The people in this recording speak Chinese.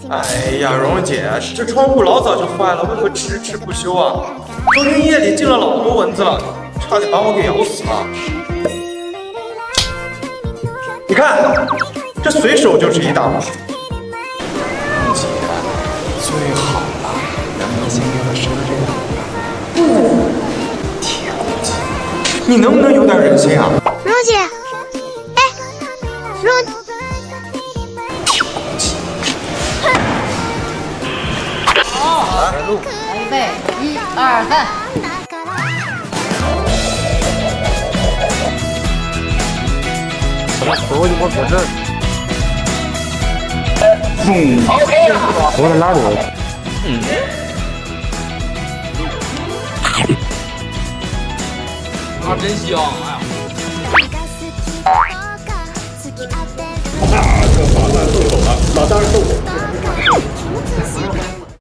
哎呀，蓉姐，这窗户老早就坏了，为何迟迟不修啊？昨天夜里进了老多蚊子了，差点把我给咬死了。你看，这随手就是一大把。 蓉姐，最好了，能不能先给我收着点？ 不，铁公鸡，你能不能有点人性啊？ 蓉姐，哎，蓉。 来，预备，1、2、3。 我一会儿搁这儿。我在哪里？ 啊，真香！哎呀。